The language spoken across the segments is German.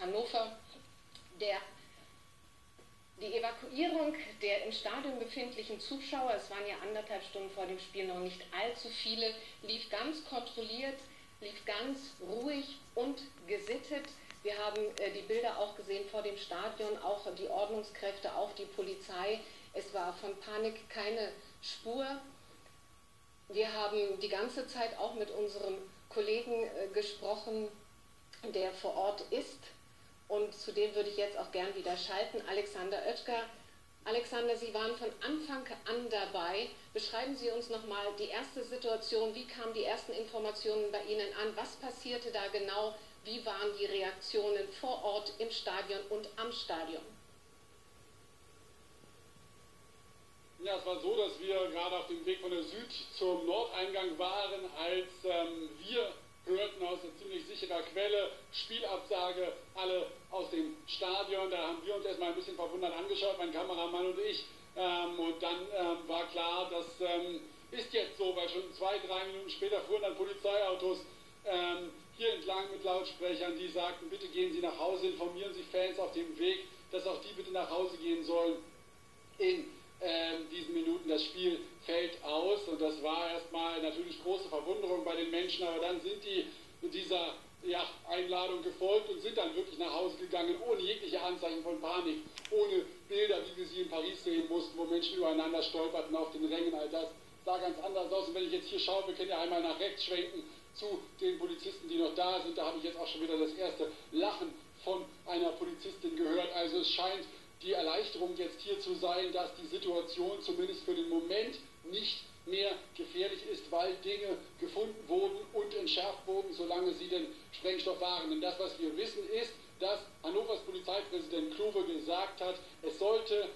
Hannover. Die Evakuierung der im Stadion befindlichen Zuschauer, es waren ja 1,5 Stunden vor dem Spiel noch nicht allzu viele, lief ganz kontrolliert, lief ganz ruhig und gesittet. Wir haben die Bilder auch gesehen vor dem Stadion, auch die Ordnungskräfte, auch die Polizei. Es war von Panik keine Spur. Wir haben die ganze Zeit auch mit unserem Kollegen gesprochen, der vor Ort ist. Und zu dem würde ich jetzt auch gern wieder schalten, Alexander Oetker. Alexander, Sie waren von Anfang an dabei. Beschreiben Sie uns nochmal die erste Situation. Wie kamen die ersten Informationen bei Ihnen an? Was passierte da genau? Wie waren die Reaktionen vor Ort im Stadion und am Stadion? Ja, es war so, dass wir gerade auf dem Weg von der Süd zum Nordeingang waren, als wir hörten aus einer ziemlich sicherer Quelle, Spielabsage, alle aus dem Stadion. Da haben wir uns erstmal ein bisschen verwundert angeschaut, mein Kameramann und ich. Und dann war klar, das ist jetzt so, weil schon 2-3 Minuten später fuhren dann Polizeiautos hier entlang mit Lautsprechern, die sagten, bitte gehen Sie nach Hause, informieren sich Fans auf dem Weg, dass auch die bitte nach Hause gehen sollen. In diesen Minuten, das Spiel fällt aus, und das war erstmal natürlich große Verwunderung bei den Menschen, aber dann sind die dieser Einladung gefolgt und sind dann wirklich nach Hause gegangen, ohne jegliche Anzeichen von Panik, ohne Bilder, wie wir sie in Paris sehen mussten, wo Menschen übereinander stolperten auf den Rängen. All das sah ganz anders aus. Und wenn ich jetzt hier schaue, wir können ja einmal nach rechts schwenken zu den Polizisten, die noch da sind, da habe ich jetzt auch schon wieder das erste Lachen von einer Polizistin gehört. Also es scheint die Erleichterung jetzt hier zu sein, dass die Situation zumindest für den Moment nicht mehr gefährlich ist, weil Dinge gefunden wurden und entschärft wurden, solange sie denn Sprengstoff waren. Denn das, was wir wissen, ist, dass Hannovers Polizeipräsident Kluwe gesagt hat, es sollte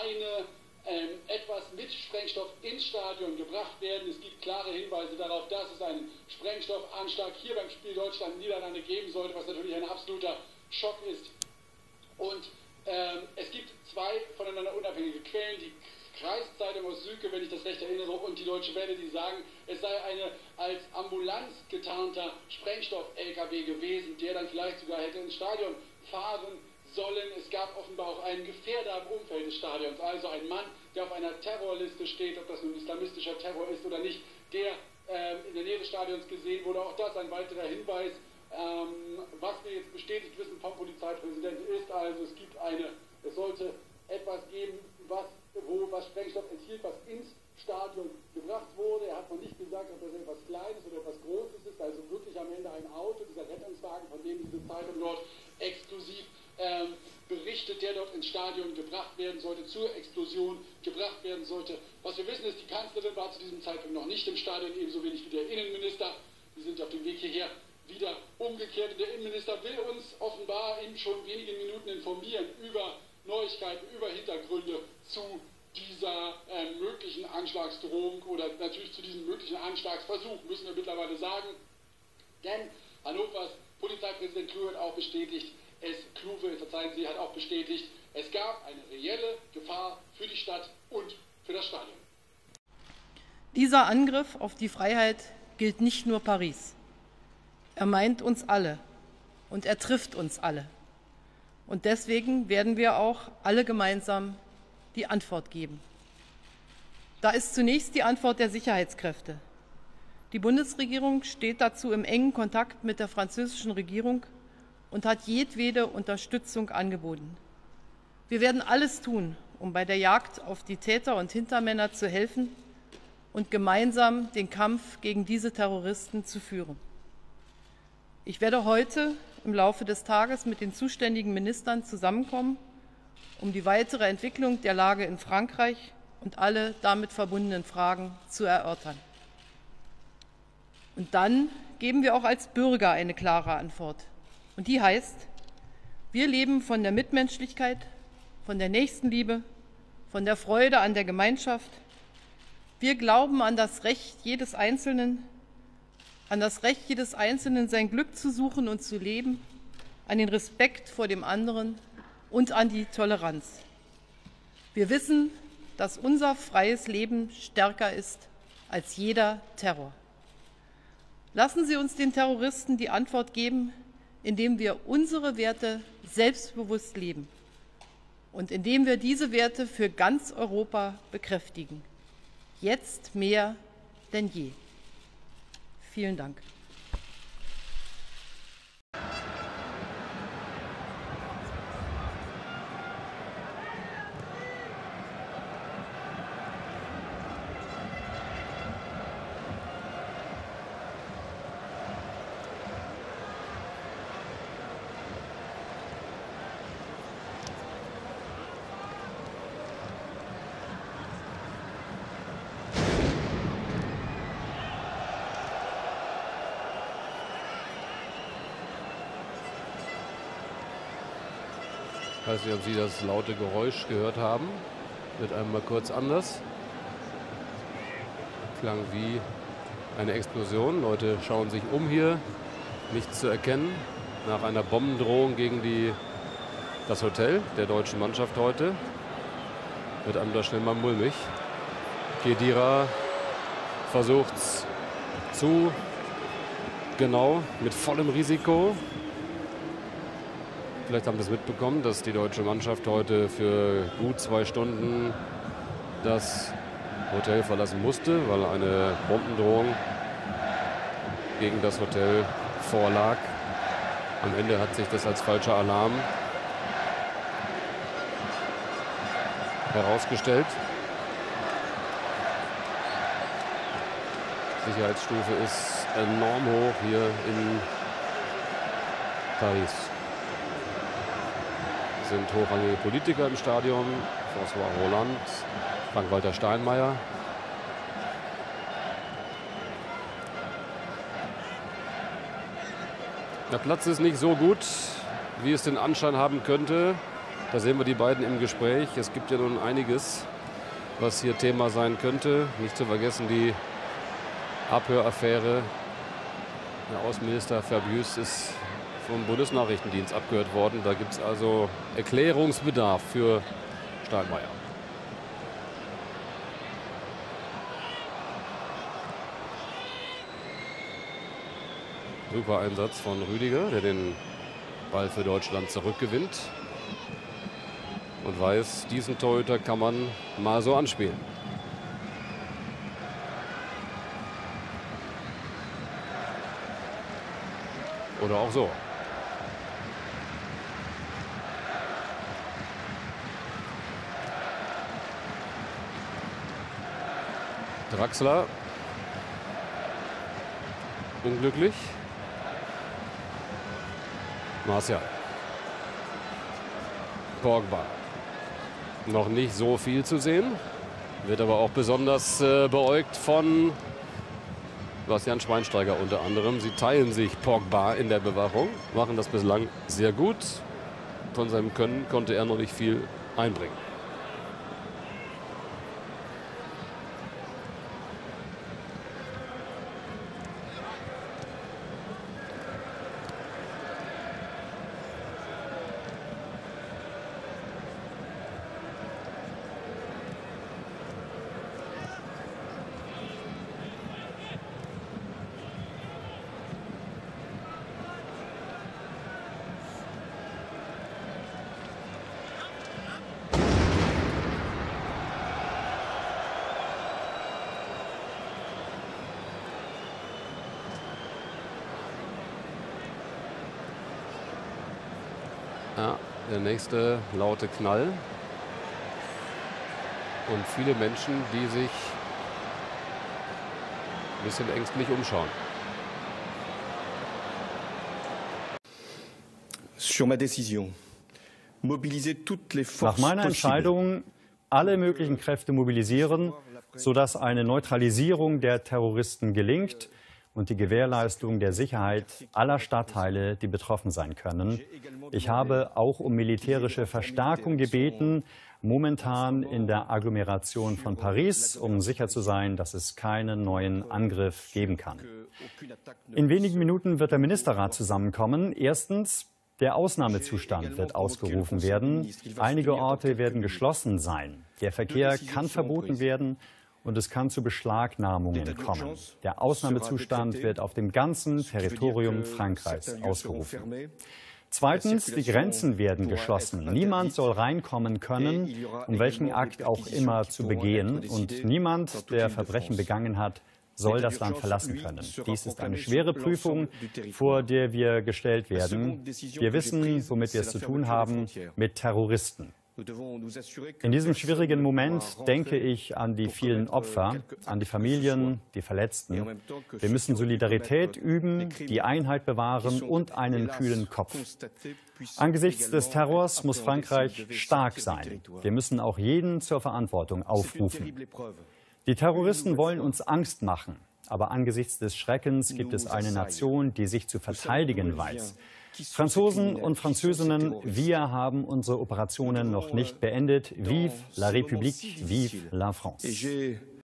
etwas mit Sprengstoff ins Stadion gebracht werden. Es gibt klare Hinweise darauf, dass es einen Sprengstoffanschlag hier beim Spiel Deutschland-Niederlande geben sollte, was natürlich ein absoluter Schock ist. Und es gibt zwei voneinander unabhängige Quellen, die Kreiszeitung aus Süke, wenn ich das recht erinnere, und die Deutsche Welle, die sagen, es sei eine als Ambulanz getarnter Sprengstoff-LKW gewesen, der dann vielleicht sogar hätte ins Stadion fahren sollen. Es gab offenbar auch einen Gefährder im Umfeld des Stadions, also ein Mann, der auf einer Terrorliste steht, ob das nun islamistischer Terror ist oder nicht, der in der Nähe des Stadions gesehen wurde. Auch das ein weiterer Hinweis. Was wir jetzt bestätigt wissen vom Polizeipräsidenten ist also, es sollte etwas geben, was Sprengstoff enthielt, was ins Stadion gebracht wurde. Er hat noch nicht gesagt, ob das etwas Kleines oder etwas Großes ist, also wirklich am Ende ein Auto, dieser Rettungswagen, von dem diese Zeitung dort exklusiv berichtet, der dort ins Stadion gebracht werden sollte, zur Explosion gebracht werden sollte. Was wir wissen ist, die Kanzlerin war zu diesem Zeitpunkt noch nicht im Stadion, ebenso wenig wie der Innenminister. Die sind auf dem Weg hierher wieder umgekehrt. Der Innenminister will uns offenbar in schon wenigen Minuten informieren über Neuigkeiten, über Hintergründe zu dieser möglichen Anschlagsdrohung oder natürlich zu diesem möglichen Anschlagsversuch, müssen wir mittlerweile sagen. Denn Hannovers Polizeipräsident Kluwe hat auch bestätigt, hat auch bestätigt, es gab eine reelle Gefahr für die Stadt und für das Stadion. Dieser Angriff auf die Freiheit gilt nicht nur Paris. Er meint uns alle und er trifft uns alle. Und deswegen werden wir auch alle gemeinsam die Antwort geben. Da ist zunächst die Antwort der Sicherheitskräfte. Die Bundesregierung steht dazu im engen Kontakt mit der französischen Regierung und hat jedwede Unterstützung angeboten. Wir werden alles tun, um bei der Jagd auf die Täter und Hintermänner zu helfen und gemeinsam den Kampf gegen diese Terroristen zu führen. Ich werde heute im Laufe des Tages mit den zuständigen Ministern zusammenkommen, um die weitere Entwicklung der Lage in Frankreich und alle damit verbundenen Fragen zu erörtern. Und dann geben wir auch als Bürger eine klare Antwort. Und die heißt, wir leben von der Mitmenschlichkeit, von der Nächstenliebe, von der Freude an der Gemeinschaft. Wir glauben an das Recht jedes Einzelnen, sein Glück zu suchen und zu leben, an den Respekt vor dem anderen und an die Toleranz. Wir wissen, dass unser freies Leben stärker ist als jeder Terror. Lassen Sie uns den Terroristen die Antwort geben, indem wir unsere Werte selbstbewusst leben und indem wir diese Werte für ganz Europa bekräftigen. Jetzt mehr denn je. Vielen Dank. Ich weiß nicht, ob Sie das laute Geräusch gehört haben. Wird einmal kurz anders. Klang wie eine Explosion. Leute schauen sich um hier. Nichts zu erkennen. Nach einer Bombendrohung gegen das Hotel der deutschen Mannschaft heute. Wird einem da schnell mal mulmig. Khedira versucht's zu genau mit vollem Risiko. Vielleicht haben Sie es mitbekommen, dass die deutsche Mannschaft heute für gut 2 Stunden das Hotel verlassen musste, weil eine Bombendrohung gegen das Hotel vorlag. Am Ende hat sich das als falscher Alarm herausgestellt. Die Sicherheitsstufe ist enorm hoch hier in Paris. Es sind hochrangige Politiker im Stadion. François Hollande, Frank-Walter Steinmeier. Der Platz ist nicht so gut, wie es den Anschein haben könnte. Da sehen wir die beiden im Gespräch. Es gibt ja nun einiges, was hier Thema sein könnte. Nicht zu vergessen die Abhöraffäre. Der Außenminister Fabius ist vom Bundesnachrichtendienst abgehört worden. Da gibt es also Erklärungsbedarf für Steinmeier. Super Einsatz von Rüdiger, der den Ball für Deutschland zurückgewinnt und weiß, diesen Torhüter kann man mal so anspielen. Oder auch so. Draxler. Unglücklich. Martial. Pogba. Noch nicht so viel zu sehen. Wird aber auch besonders beäugt von Bastian Schweinsteiger unter anderem. Sie teilen sich Pogba in der Bewachung. Machen das bislang sehr gut. Von seinem Können konnte er noch nicht viel einbringen. Ja, der nächste laute Knall. Und viele Menschen, die sich ein bisschen ängstlich umschauen. Nach meiner Entscheidung alle möglichen Kräfte mobilisieren, sodass eine Neutralisierung der Terroristen gelingt und die Gewährleistung der Sicherheit aller Stadtteile, die betroffen sein können. Ich habe auch um militärische Verstärkung gebeten, momentan in der Agglomeration von Paris, um sicher zu sein, dass es keinen neuen Angriff geben kann. In wenigen Minuten wird der Ministerrat zusammenkommen. Erstens, der Ausnahmezustand wird ausgerufen werden. Einige Orte werden geschlossen sein. Der Verkehr kann verboten werden. Und es kann zu Beschlagnahmungen kommen. Der Ausnahmezustand wird auf dem ganzen Territorium Frankreichs ausgerufen. Zweitens, die Grenzen werden geschlossen. Niemand soll reinkommen können, um welchen Akt auch immer zu begehen. Und niemand, der Verbrechen begangen hat, soll das Land verlassen können. Dies ist eine schwere Prüfung, vor der wir gestellt werden. Wir wissen, womit wir es zu tun haben, mit Terroristen. In diesem schwierigen Moment denke ich an die vielen Opfer, an die Familien, die Verletzten. Wir müssen Solidarität üben, die Einheit bewahren und einen kühlen Kopf. Angesichts des Terrors muss Frankreich stark sein. Wir müssen auch jeden zur Verantwortung aufrufen. Die Terroristen wollen uns Angst machen. Aber angesichts des Schreckens gibt es eine Nation, die sich zu verteidigen weiß. Franzosen und Französinnen, wir haben unsere Operationen noch nicht beendet. Vive la République, vive la France.